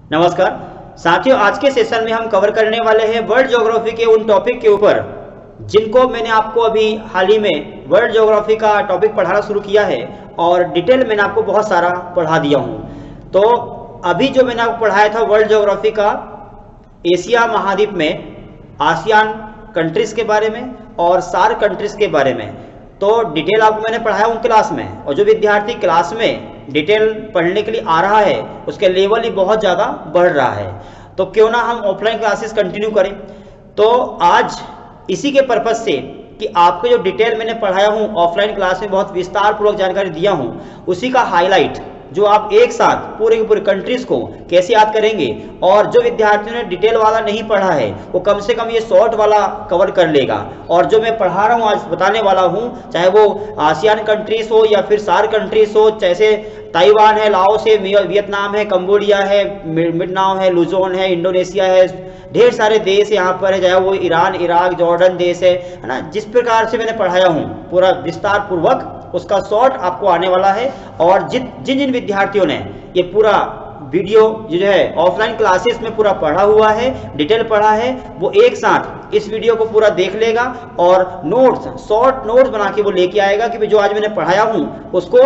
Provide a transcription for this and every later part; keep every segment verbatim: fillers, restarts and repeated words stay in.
नमस्कार साथियों, आज के सेशन में हम कवर करने वाले हैं वर्ल्ड ज्योग्राफी के उन टॉपिक के ऊपर जिनको मैंने आपको अभी हाल ही में वर्ल्ड ज्योग्राफी का टॉपिक पढ़ाना शुरू किया है और डिटेल मैंने आपको बहुत सारा पढ़ा दिया हूं। तो अभी जो मैंने आपको पढ़ाया था वर्ल्ड ज्योग्राफी का एशिया महाद्वीप में आसियान कंट्रीज के बारे में और सार्क कंट्रीज के बारे में, तो डिटेल आपको मैंने पढ़ाया उन क्लास में। और जो विद्यार्थी क्लास में डिटेल पढ़ने के लिए आ रहा है उसके लेवल ही बहुत ज़्यादा बढ़ रहा है, तो क्यों ना हम ऑफलाइन क्लासेस कंटिन्यू करें। तो आज इसी के पर्पज से कि आपको जो डिटेल मैंने पढ़ाया हूँ ऑफलाइन क्लास में बहुत विस्तार पूर्वक जानकारी दिया हूँ, उसी का हाईलाइट जो आप एक साथ पूरे के पूरे कंट्रीज को कैसे याद करेंगे, और जो विद्यार्थियों ने डिटेल वाला नहीं पढ़ा है वो कम से कम ये शॉर्ट वाला कवर कर लेगा। और जो मैं पढ़ा रहा हूँ आज बताने वाला हूँ, चाहे वो आसियान कंट्रीज हो या फिर सार्क कंट्रीज हो, जैसे ताइवान है, लाओस है, वियतनाम है, कंबोडिया है, मिडनाम है, लुजोन है, इंडोनेशिया है, ढेर सारे देश यहाँ पर है, चाहे वो ईरान, इराक, जॉर्डन देश है है ना। जिस प्रकार से मैंने पढ़ाया हूँ पूरा विस्तार पूर्वक उसका शॉर्ट आपको आने वाला है। और जिन जिन जिन विद्यार्थियों ने ये पूरा वीडियो जो है ऑफलाइन क्लासेस में पूरा पढ़ा हुआ है, डिटेल पढ़ा है, वो एक साथ इस वीडियो को पूरा देख लेगा और नोट्स, शॉर्ट नोट्स बना के वो लेके आएगा कि जो आज मैंने पढ़ाया हूँ उसको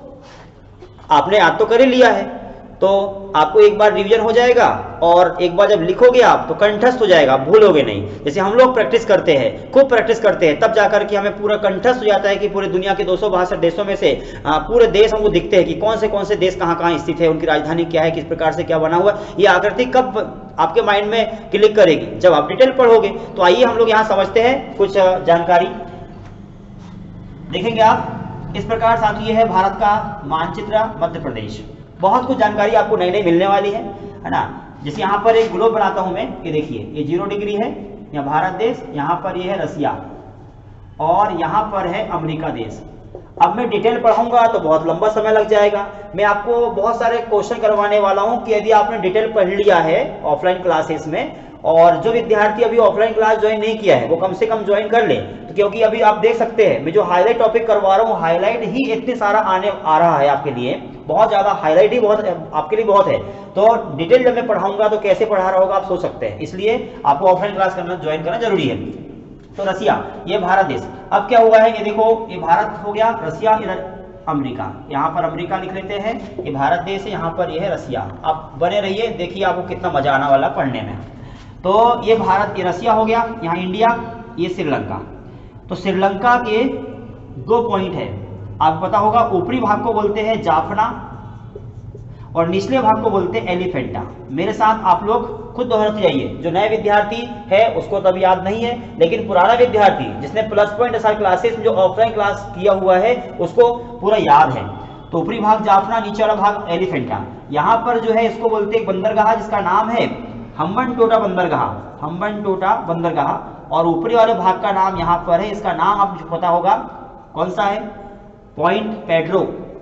आपने याद तो कर ही लिया है, तो आपको एक बार रिवीजन हो जाएगा और एक बार जब लिखोगे आप तो कंठस्थ हो जाएगा, भूलोगे नहीं। जैसे हम लोग प्रैक्टिस करते हैं, खूब प्रैक्टिस करते हैं, तब जाकर के हमें पूरा कंठस्थ हो जाता है कि पूरे दुनिया के दो सौ बासठ देशों में से आ, पूरे देश हमको दिखते हैं कि कौन से कौन से देश कहाँ कहाँ स्थित है, उनकी राजधानी क्या है, किस प्रकार से क्या बना हुआ। ये आकृति कब आपके माइंड में क्लिक करेगी, जब आप डिटेल पढ़ोगे। तो आइए हम लोग यहाँ समझते हैं कुछ जानकारी, देखेंगे आप इस प्रकार। साथ ये है भारत का मानचित्र, मध्य प्रदेश, बहुत कुछ जानकारी आपको नई नई मिलने वाली है है ना। जैसे यहाँ पर एक ग्लोब बनाता हूं मैं, ये देखिए ये जीरो डिग्री है, यहाँ भारत देश, यहाँ पर ये है रसिया और यहाँ पर है अमेरिका देश। अब मैं डिटेल पढ़ाऊंगा तो बहुत लंबा समय लग जाएगा। मैं आपको बहुत सारे क्वेश्चन करवाने वाला हूं कि यदि आपने डिटेल पढ़ लिया है ऑफलाइन क्लासेस में, और जो विद्यार्थी अभी ऑफलाइन क्लास ज्वाइन नहीं किया है वो कम से कम ज्वाइन कर ले, तो क्योंकि अभी आप देख सकते हैं मैं जो हाईलाइट टॉपिक करवा रहा हूँ, हाईलाइट ही इतने सारा आने आ रहा है आपके लिए, बहुत ज्यादा हाईलाइट ही बहुत आपके लिए बहुत है। तो डिटेल जब मैं पढ़ाऊंगा तो कैसे पढ़ा रहा होगा आप सोच सकते हैं, इसलिए आपको ऑफलाइन क्लास करना ज्वाइन करना जरूरी है। तो रसिया, ये भारत देश। अब क्या हुआ है, ये देखो ये भारत हो गया, रसिया, इधर अमेरिका, यहाँ पर अमेरिका लिख लेते हैं, ये भारत देश है, यहाँ पर ये है रसिया। आप बने रहिए, देखिए आपको कितना मजा आने वाला पढ़ने में। तो ये भारत, ये रसिया हो गया, यहाँ इंडिया, ये श्रीलंका। तो श्रीलंका के दो पॉइंट है, आपको पता होगा, ऊपरी भाग को बोलते हैं जाफना और निचले भाग को बोलते हैं एलिफेंटा। मेरे साथ आप लोग खुद दोहराते जाइए। जो नए विद्यार्थी है उसको तब याद नहीं है, लेकिन पुराना विद्यार्थी जिसने प्लस पॉइंट सारे क्लासेस में जो ऑफलाइन क्लास किया हुआ है उसको पूरा याद है। तो ऊपरी भाग जाफना, नीचे वाला भाग एलिफेंटा। यहाँ पर जो है इसको बोलते हैं बंदरगाह, जिसका नाम है हम्बनटोटा बंदरगाह, हम्बनटोटा बंदरगाह। और ऊपरी वाले भाग का नाम यहाँ पर है, इसका नाम आपको पता होगा कौन सा है, पॉइंट पेड्रो,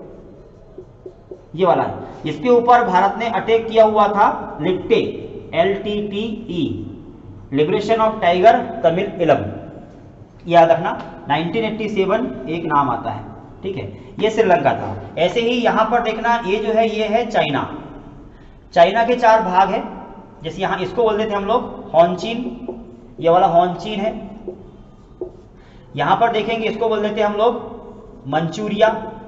ये वाला है। इसके ऊपर भारत ने अटैक किया हुआ था लिट्टे, L T T E, liberation of tiger Tamil Eelam, याद रखना। नाइनटीन एटी सेवन एक नाम आता है, ठीक है। ये श्रीलंका था। ऐसे ही यहां पर देखना, ये जो है ये है चाइना। चाइना के चार भाग है, जैसे यहां इसको बोल देते हम लोग हॉन्चीन, ये वाला हॉन्चीन है। यहां पर देखेंगे इसको बोल देते हम लोग मंचूरिया,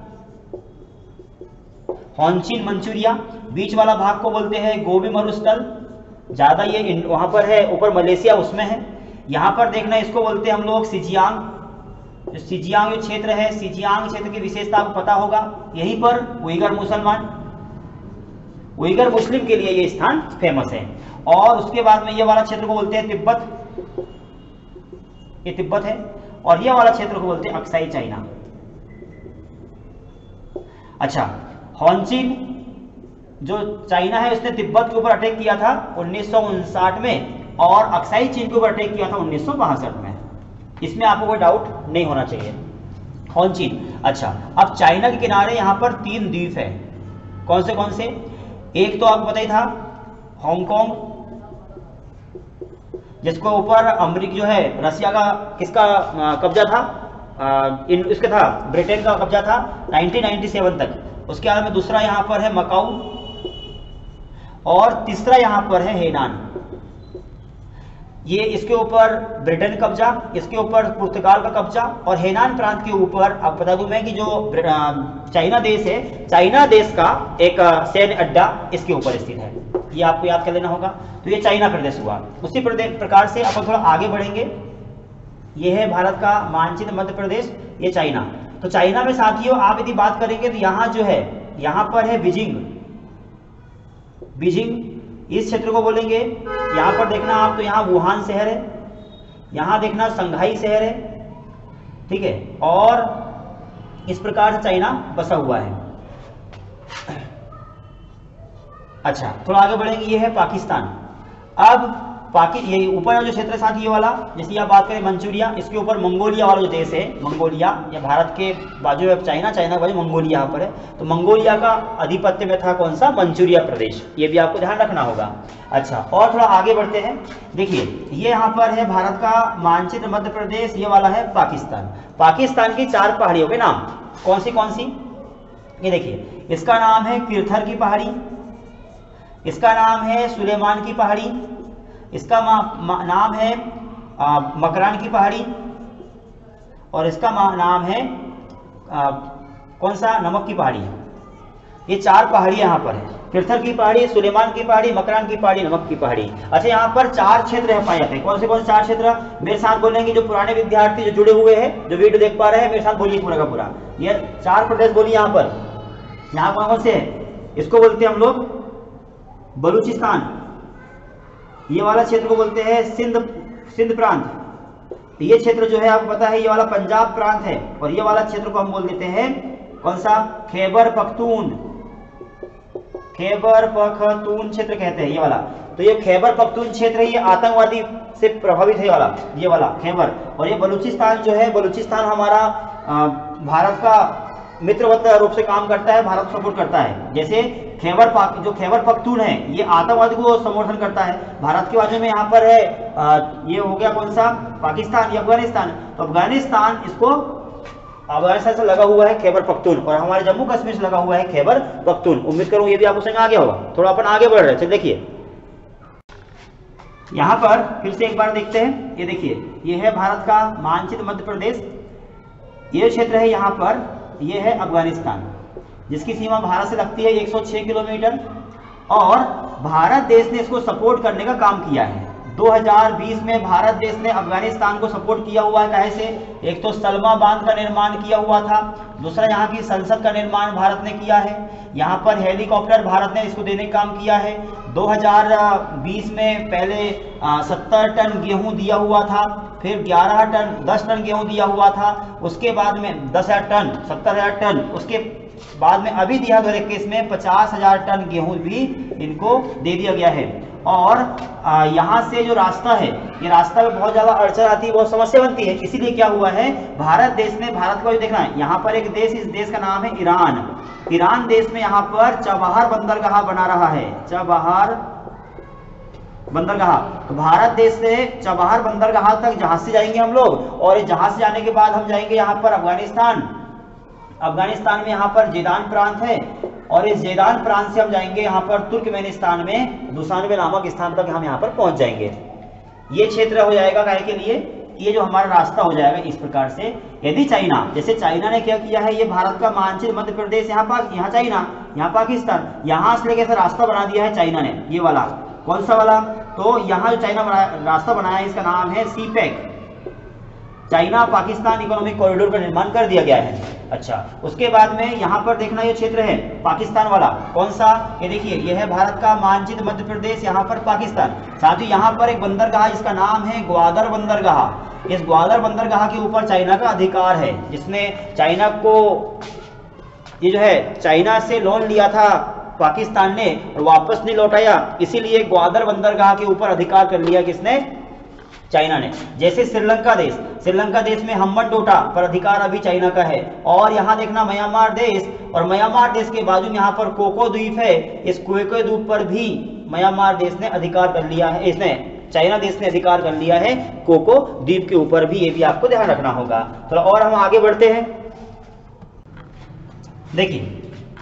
हॉन्चीन मंचूरिया। बीच वाला भाग को बोलते हैं गोबी मरुस्थल, ज्यादा ये वहां पर है, ऊपर मलेशिया उसमें है। यहां पर देखना इसको बोलते हैं हम लोग सिजियांग। जो सिजियांग जो क्षेत्र है, सिजियांग क्षेत्र की विशेषता आपको पता होगा, यहीं पर उइगर मुसलमान, उइगर मुस्लिम के लिए ये स्थान फेमस है। और उसके बाद में ये वाला क्षेत्र को बोलते हैं तिब्बत, ये तिब्बत है। और ये वाला क्षेत्र को बोलते हैं अक्साई चाइना। अच्छा, हॉन्चीन जो चाइना है उसने तिब्बत के ऊपर अटैक किया था उन्नीस सौ उनसाठ में, और अक्साई चीन के ऊपर अटैक किया था उन्नीस सौ बासठ में। इसमें आपको कोई डाउट नहीं होना चाहिए। हॉन्चीन। अच्छा, अब चाइना के किनारे यहाँ पर तीन द्वीप है, कौन से कौन से? एक तो आपको पता ही था हांगकांग, जिसको ऊपर अमेरिका जो है रसिया का किसका कब्जा था, आ, इन इसका था ब्रिटेन का कब्जा था नाइनटीन नाइंटी सेवन तक। उसके बाद में दूसरा यहाँ पर है मकाऊ, और तीसरा यहाँ पर है हेनान, ये इसके ऊपर ब्रिटेन कब्जा, इसके ऊपर पुर्तगाल का कब्जा, और हेनान प्रांत के ऊपर अब बता दूं मैं कि जो चाइना देश है, चाइना देश का एक सैन्य अड्डा इसके ऊपर स्थित है, ये आपको याद कर लेना होगा। तो ये चाइना प्रदेश हुआ। उसी प्रकार से अपन थोड़ा आगे बढ़ेंगे, ये है भारत का मानचित्र मध्य प्रदेश, ये चाइना। तो चाइना में साथियों आप यदि बात करेंगे तो यहाँ जो है, यहाँ पर है बीजिंग, बीजिंग इस क्षेत्र को बोलेंगे। यहाँ पर देखना आप तो यहाँ वुहान शहर है, यहाँ देखना संघाई शहर है, ठीक है। और इस प्रकार से चाइना बसा हुआ है। अच्छा थोड़ा आगे बढ़ेंगे, ये है पाकिस्तान। अब पाकि ये ऊपर जो क्षेत्र साथ ये वाला, जैसे आप बात करें मंचूरिया, इसके ऊपर मंगोलिया वाला जो देश है, मंगोलिया या भारत के बाजू में चाइना, चाइना के बाजू मंगोलिया यहाँ पर है। तो मंगोलिया का आधिपत्य में था कौन सा, मंचूरिया प्रदेश, ये भी आपको ध्यान रखना होगा। अच्छा और थोड़ा आगे बढ़ते हैं, देखिए ये यहाँ पर है भारत का मानचित्र मध्य प्रदेश, ये वाला है पाकिस्तान। पाकिस्तान की चार पहाड़ियों के नाम कौन सी कौन सी, ये देखिए, इसका नाम है किरथर की पहाड़ी, इसका नाम है सुलेमान की पहाड़ी, इसका नाम है आ, मकरान की पहाड़ी, और इसका नाम है आ, कौन सा, नमक की पहाड़ी। ये चार पहाड़ी यहाँ पर है, किरथर की पहाड़ी, सुलेमान की पहाड़ी, मकरान की पहाड़ी, नमक की पहाड़ी। अच्छा यहाँ पर चार क्षेत्र है पाए जाते हैं, कौन से कौन से चार क्षेत्र, मेरे साथ बोलेंगे जो पुराने विद्यार्थी जो जुड़े हुए हैं, जो वीडियो देख पा रहे हैं, मेरे साथ बोलिए पूरा का पूरा। ये चार प्रदेश बोलिए यहाँ पर, यहाँ कौन कौन से है, इसको बोलते हैं हम लोग बलूचिस्तान, ये वाला क्षेत्र को बोलते हैं सिंध, सिंध प्रांत। ये क्षेत्र जो है आपको पता है ये वाला पंजाब प्रांत है, और ये वाला क्षेत्र को हम बोल देते हैं कौन सा, खैबर पख्तून, खैबर पख्तून क्षेत्र कहते हैं ये वाला। तो ये खैबर पख्तून क्षेत्र है, ये आतंकवादी से प्रभावित है वाला, ये वाला खैबर। और ये बलूचिस्तान जो है, बलूचिस्तान हमारा आ, भारत का मित्रवत रूप से काम करता है, भारत सपोर्ट करता है। जैसे खैबर पाक जो खैबर पख्तून है ये आतंकवाद को समर्थन करता है। भारत के बाजू में यहाँ पर है आ, ये हो गया कौन सा, पाकिस्तान या अफगानिस्तान। तो अफगानिस्तान इसको अफगानिस्तान से लगा हुआ है खैबर पख्तून, और हमारे जम्मू कश्मीर से लगा हुआ है खैबर पख्तून। उम्मीद करूँ ये भी आपको समझ आ गया होगा। थोड़ा अपन आगे बढ़ रहे थे, देखिए यहाँ पर फिर से एक बार देखते हैं, ये देखिए ये है भारत का मानचित्र मध्य प्रदेश, ये क्षेत्र है यहाँ पर, ये है अफगानिस्तान जिसकी सीमा भारत से लगती है एक सौ छह किलोमीटर, और भारत देश ने इसको सपोर्ट करने का काम किया है। दो हज़ार बीस में भारत देश ने अफगानिस्तान को सपोर्ट किया हुआ है, कहे से एक तो सलमा बांध का निर्माण किया हुआ था, दूसरा यहाँ की संसद का निर्माण भारत ने किया है, यहाँ पर हेलीकॉप्टर भारत ने इसको देने का काम किया है। दो हज़ार बीस में पहले सत्तर टन गेहूं दिया हुआ था, फिर ग्यारह टन दस टन गेहूं दिया हुआ था, उसके बाद में दस हजार टन सत्तर हजार टन, उसके बाद में अभी दिया दो हज़ार इक्कीस में पचास हजार टन गेहूं भी इनको दे दिया गया है। और यहाँ से जो रास्ता है, ये रास्ता में बहुत ज्यादा अड़चन आती है, बहुत समस्या बनती है, इसीलिए क्या हुआ है, भारत देश ने, भारत का जो देखना है यहाँ पर एक देश, इस देश का नाम है ईरान। ईरान देश में यहाँ पर चबहार बंदरगाह बना रहा है, चबहार बंदरगाह। तो भारत देश से चबहार बंदरगाह तक जहाज से जाएंगे हम लोग, और इस जहाज से जाने के बाद हम जाएंगे यहाँ पर अफगानिस्तान। अफगानिस्तान में यहाँ पर जेदान प्रांत है, और इस जेदान प्रांत से हम जाएंगे यहाँ पर तुर्कमेनिस्तान में दुशानबे नामक स्थान तक हम यहाँ पर पहुंच जाएंगे। ये क्षेत्र हो जाएगा काय के लिए, ये जो हमारा रास्ता हो जाएगा इस प्रकार से। यदि चाइना, जैसे चाइना ने क्या किया है, ये भारत का मानचित्र मध्य प्रदेश, यहाँ पाक यहाँ चाइना, यहाँ पाकिस्तान, यहाँ से लेकर रास्ता बना दिया है चाइना ने, ये वाला कौन सा वाला, तो यहाँ जो चाइना रास्ता बनाया है इसका नाम है CPEC, China Pakistan economic corridor का निर्माण कर दिया गया है। अच्छा उसके बाद में यहाँ पर देखना, ये क्षेत्र है पाकिस्तान वाला, कौन सा, ये देखिए ये है भारत का मानचित्र मध्य प्रदेश, यहाँ पर पाकिस्तान। साथ ही यहाँ पर एक बंदरगाह जिसका नाम है ग्वादर बंदरगाह। इस ग्वादर बंदरगाह के ऊपर चाइना का अधिकार है, जिसने चाइना को, ये जो है चाइना से लोन लिया था पाकिस्तान ने और वापस नहीं लौटाया, इसीलिए ग्वादर बंदरगाह के ऊपर अधिकार कर लिया किसने, चाइना ने। जैसे श्रीलंका देश, श्रीलंका देश में हम्बनटोटा पर अधिकार अभी चाइना का है। और यहाँ देखना म्यांमार देश, और म्यांमार देश के बाजू में यहाँ पर कोको द्वीप है, इस कोको द्वीप पर भी म्यांमार देश ने अधिकार कर लिया है, इसने चाइना देश ने अधिकार कर लिया है कोको द्वीप के ऊपर भी, ये भी आपको ध्यान रखना होगा। थोड़ा और हम आगे बढ़ते हैं, देखिए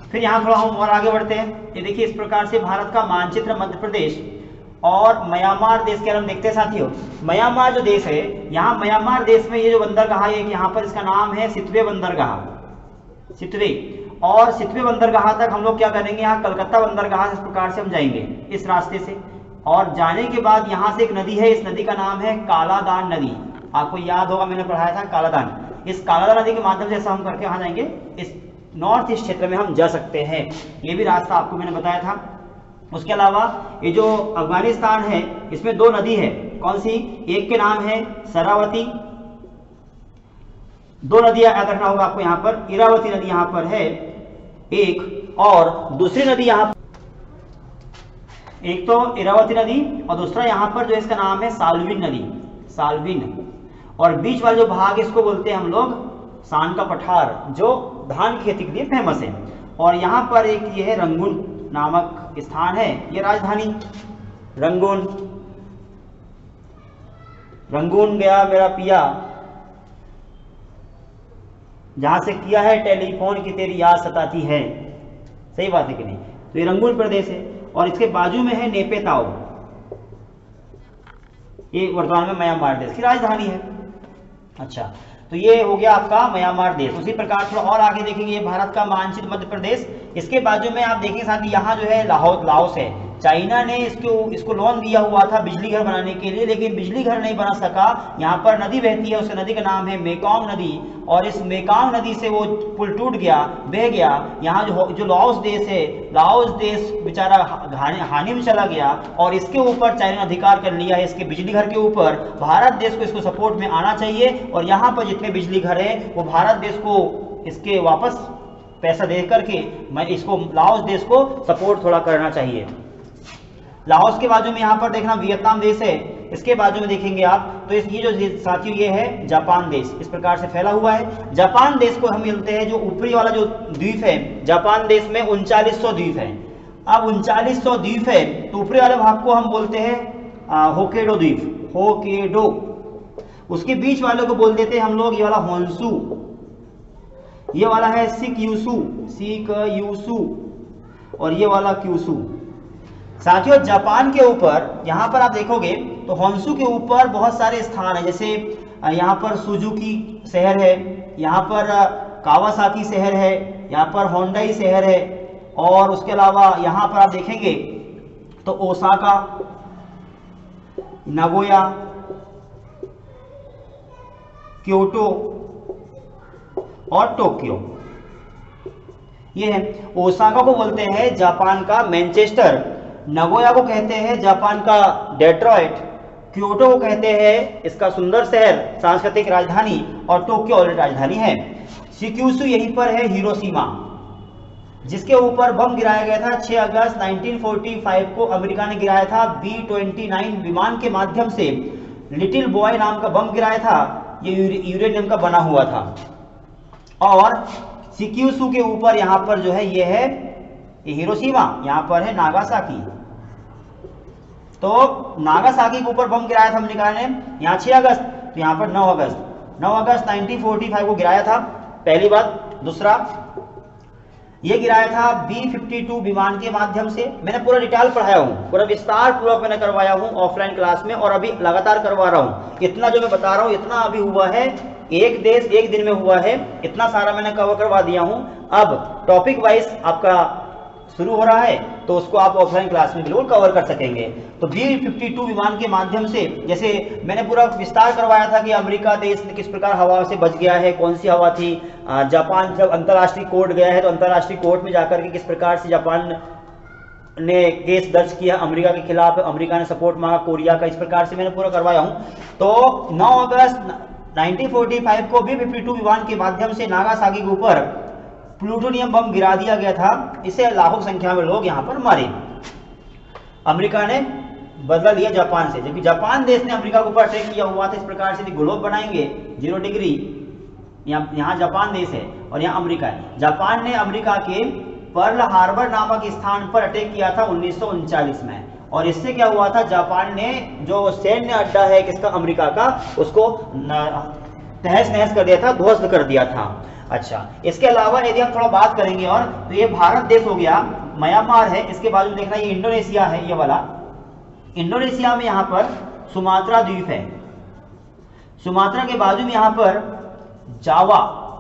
फिर यहाँ थोड़ा हम और आगे बढ़ते हैं। ये देखिए इस प्रकार से भारत का मानचित्र मध्य प्रदेश और म्यांमार देश के हम देखते हैं साथियों। म्यांमार जो देश है, यहाँ म्यांमार देश में ये जो बंदरगाह है, यहाँ पर इसका नाम है सितवे बंदरगाह, सितवे। और सितवे बंदरगाह तक हम लोग क्या करेंगे, यहाँ कलकत्ता बंदरगाह इस प्रकार से हम जाएंगे इस रास्ते से। और जाने के बाद यहाँ से एक नदी है, इस नदी का नाम है कालादान नदी। आपको याद होगा मैंने पढ़ाया था कालादान। इस कालादान नदी के माध्यम से ऐसा हम करके वहाँ जाएंगे, इस नॉर्थ ईस्ट क्षेत्र में हम जा सकते हैं। ये भी रास्ता आपको मैंने बताया था। उसके अलावा ये जो अफगानिस्तान है, इसमें दो नदी है। कौन सी? एक के नाम है शरावती, दो नदियां याद रखना होगा आपको यहाँ पर। इरावती नदी यहाँ पर है एक, और दूसरी नदी यहाँ, एक तो इरावती नदी और दूसरा यहाँ पर जो इसका नाम है साल्विन नदी, साल्विन। और बीच वाला जो भाग इसको बोलते हैं हम लोग सान का पठार, जो धान की खेती के लिए फेमस है। और यहाँ पर एक ये है रंगून नामक स्थान है, ये राजधानी रंगून। रंगून गया मेरा पिया, जहां से किया है टेलीफोन की तेरी याद सताती है। सही बात है कि नहीं? तो ये रंगून प्रदेश है। और इसके बाजू में है नेपेताओ, ये वर्तमान में म्यांमार देश की राजधानी है। अच्छा, तो ये हो गया आपका म्यांमार देश। उसी प्रकार थोड़ा और आगे देखेंगे, ये भारत का मानचित्र मध्य प्रदेश। इसके बाजू में आप देखेंगे साथ यहाँ जो है लाहौस, लाओस है। चाइना ने इसको इसको लोन दिया हुआ था बिजली घर बनाने के लिए, लेकिन बिजली घर नहीं बना सका। यहाँ पर नदी बहती है, उस नदी का नाम है मेकॉन्ग नदी। और इस मेकॉन्ग नदी से वो पुल टूट गया, बह गया। यहाँ जो जो लाओस देश है, लाओस देश बेचारा हानि में चला गया और इसके ऊपर चाइना ने अधिकार कर लिया है, इसके बिजली घर के ऊपर। भारत देश को इसको सपोर्ट में आना चाहिए और यहाँ पर जितने बिजली घर है वो भारत देश को इसके वापस पैसा दे करके मैं इसको लाओस देश को सपोर्ट थोड़ा करना चाहिए। लाओस के बाजू में यहाँ पर देखना वियतनाम देश है। इसके बाजू में देखेंगे आप तो इस ये जो साथियों ये है जापान देश, इस प्रकार से फैला हुआ है। जापान देश को हम मिलते हैं, जो ऊपरी वाला जो द्वीप है जापान देश में उनचालीस सौ द्वीप है। अब उनचालीस सौ द्वीप है तो ऊपरी वाले भाग को हम बोलते हैं होकेडो द्वीप, होकेडो। उसके बीच वाले को बोल देते हैं हम लोग ये वाला होन्सू, ये वाला है सिकयूसू, सिकयूसू, और ये वाला क्यूसू। साथियों जापान के ऊपर यहाँ पर आप देखोगे तो होन्सू के ऊपर बहुत सारे स्थान है, जैसे यहाँ पर सुजुकी शहर है, यहाँ पर कावासाकी शहर है, यहाँ पर होंडाई शहर है, और उसके अलावा यहाँ पर आप देखेंगे तो ओसाका, नागोया, क्योटो और टोक्यो। ये है। ओसाका को बोलते हैं जापान का मैनचेस्टर, नगोया को कहते हैं जापान का डेट्रॉइट, क्योटो को कहते हैं इसका सुंदर शहर, सांस्कृतिक राजधानी, और टोक्यो ऑलरेडी राजधानी है। सिक्यूसू यहीं पर है, हिरोशिमा, जिसके ऊपर बम गिराया गया था छह अगस्त उन्नीस सौ पैंतालीस को अमेरिका ने गिराया था। बी उनतीस विमान के माध्यम से लिटिल बॉय नाम का बम गिराया था, ये यूरेनियम का बना हुआ था। और सिक्यूसू के ऊपर यहाँ पर जो है ये है ये हिरोशिमा, यहाँ पर है नागासाकी। तो नागासाकी के ऊपर बम गिराया था अमेरिका ने यहाँ छह अगस्त, तो यहाँ पर नौ अगस्त नौ अगस्त उन्नीस सौ पैंतालीस को गिराया था, पहली बात। दूसरा ये गिराया था बी बावन विमान के माध्यम से। मैंने पूरा डिटेल पढ़ाया हूँ, पूरा विस्तार पूर्वक मैंने करवाया हूँ ऑफलाइन क्लास में, और अभी लगातार करवा रहा हूँ। इतना जो मैं बता रहा हूँ इतना अभी हुआ है, एक देश एक दिन में हुआ है, इतना सारा मैंने कवर करवा दिया हूँ। अब टॉपिक वाइज आपका शुरू हो रहा है तो उसको आप ऑफलाइन क्लास में बिल्कुल कवर कर सकेंगे। तो बी बावन विमान के माध्यम से, जैसे मैंने पूरा विस्तार करवाया था कि अमेरिका देश किस प्रकार हवा से बच गया है, कौन सी हवा थी। जापान जब अंतर्राष्ट्रीय कोर्ट गया है तो अंतर्राष्ट्रीय कोर्ट में जाकर के किस प्रकार से जापान ने केस दर्ज किया अमेरिका के खिलाफ, अमेरिका ने सपोर्ट मांगा कोरिया का, इस प्रकार से मैंने पूरा करवाया हूँ। तो नौ अगस्त उन्नीस सौ पैंतालीस को बी बावन विमान के माध्यम से नागासाकी के ऊपर प्लूटोनियम बम गिरा दिया गया था। इसे लाखों संख्या में लोग यहाँ पर मारे। अमेरिका ने बदला लिया जापान से, जबकि जापान देश ने अमेरिका के ऊपर अटैक किया हुआ था। इस प्रकार से ग्लोब बनाएंगे जीरो डिग्री, यहाँ यहाँ जापान देश है और यहाँ अमेरिका है। जापान ने अमेरिका के पर्ल हार्बर नामक स्थान पर अटैक किया था उन्नीस सौ उनचालीस में, और इससे क्या हुआ था, जापान ने जो सैन्य अड्डा है किसका, अमेरिका का, उसको तहस नहस कर दिया था, ध्वस्त कर दिया था। अच्छा, इसके अलावा यदि हम थोड़ा बात करेंगे और तो ये भारत देश हो गया, म्यांमार है, इसके बाजू में देखना ये इंडोनेशिया है, ये वाला इंडोनेशिया में यहाँ पर सुमात्रा द्वीप है, सुमात्रा के बाजू में यहाँ पर जावा,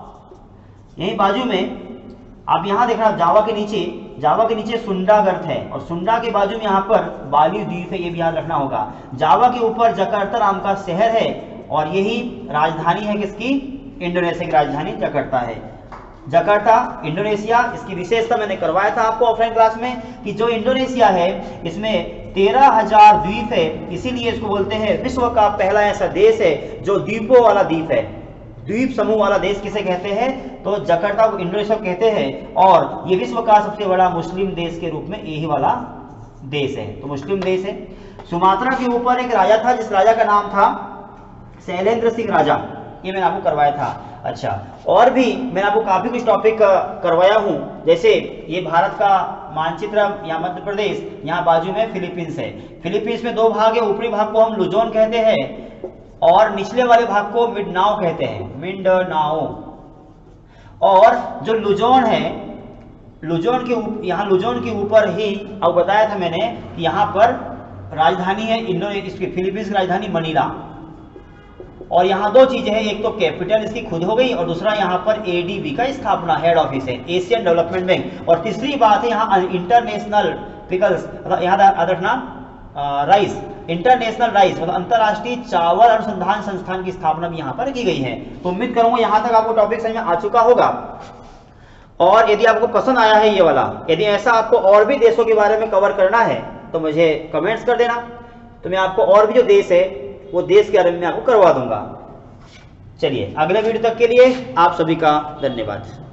यही बाजू में आप यहाँ देखना जावा के नीचे, जावा के नीचे सुंडा गर्त है और सुंडा के बाजू में यहाँ पर बाली द्वीप है, ये भी याद रखना होगा। जावा के ऊपर जकार्ता नाम का शहर है और यही राजधानी है किसकी, इंडोनेशिया की राजधानी जकार्ता है। जकार्ता इंडोनेशिया, इसकी विशेषता मैंने करवाया था आपको ऑफलाइन क्लास में कि जो इंडोनेशिया है इसमें तेरह हजार द्वीप है, इसीलिए इसको बोलते हैं विश्व का पहला ऐसा देश है जो द्वीपों वाला द्वीप है। द्वीप समूह वाला देश किसे कहते हैं, तो जकार्ता को इंडोनेशिया कहते हैं और ये विश्व का सबसे बड़ा मुस्लिम देश के रूप में यही वाला देश है, तो मुस्लिम देश है। सुमात्रा के ऊपर एक राजा था जिस राजा का नाम था शैलेंद्र सिंह राजा, ये मैंने आपको करवाया था। अच्छा, और भी मैंने आपको काफी कुछ टॉपिक करवाया हूं, जैसे ये भारत का मानचित्र या मध्य प्रदेश, यहाँ बाजू में फिलीपींस है, फिलीपींस में दो भाग है, ऊपरी भाग को हम लुजोन कहते हैं और निचले वाले भाग को मिंडनाओ कहते हैं, मिंडनाओ। और जो लुजोन है, लुजोन के ऊपर, यहाँ लुजोन के ऊपर ही अब बताया था मैंने कि यहाँ पर राजधानी है इंडो इसकी फिलीपींस की राजधानी मनीला। और यहाँ दो चीजें हैं, एक तो कैपिटल इसकी खुद हो गई और दूसरा यहाँ पर एडीबी का स्थापना हेड ऑफिस है, एशियन डेवलपमेंट बैंक। और तीसरी बात है यहाँ इंटरनेशनल पिकल्स, यहाँ याद रखना राइस, इंटरनेशनल राइस मतलब अंतरराष्ट्रीय चावल अनुसंधान संस्थान की स्थापना भी यहाँ पर की गई है। तो उम्मीद करूंगा यहाँ तक आपको टॉपिक समझ में आ चुका होगा। और यदि आपको पसंद आया है ये वाला, यदि ऐसा आपको और भी देशों के बारे में कवर करना है तो मुझे कमेंट्स कर देना, तो मैं आपको और भी जो देश है वो देश के बारे में आपको करवा दूंगा। चलिए, अगले वीडियो तक के लिए आप सभी का धन्यवाद।